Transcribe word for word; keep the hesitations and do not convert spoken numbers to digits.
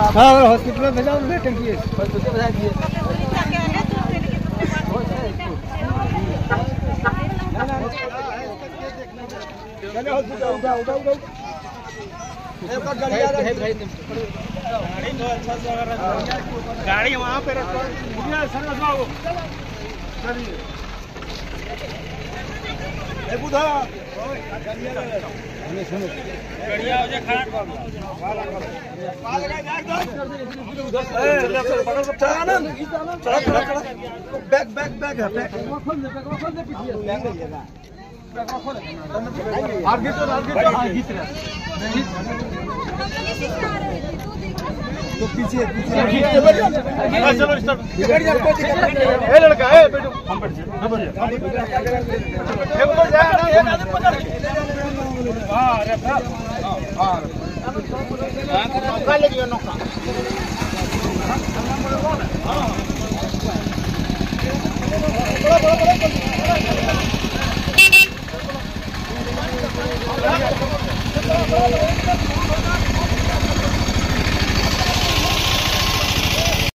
हाँ हॉस्पिटल में भेजा उन्होंने टंकी हॉस्पिटल भेजा दिए। गाड़ी वहाँ पे रखो। बुधा बैग बैग बैग है आगे तो आगे तो आगे तो पीछे पीछे चलो स्टार्ट ए लड़का ए बैठो हम बैठ जाए हम बैठ जाए ऊपर जा ना एक आदमी पकड़ हां अरे हां हां नौका ले लियो नौका हां बड़ा बड़ा बड़ा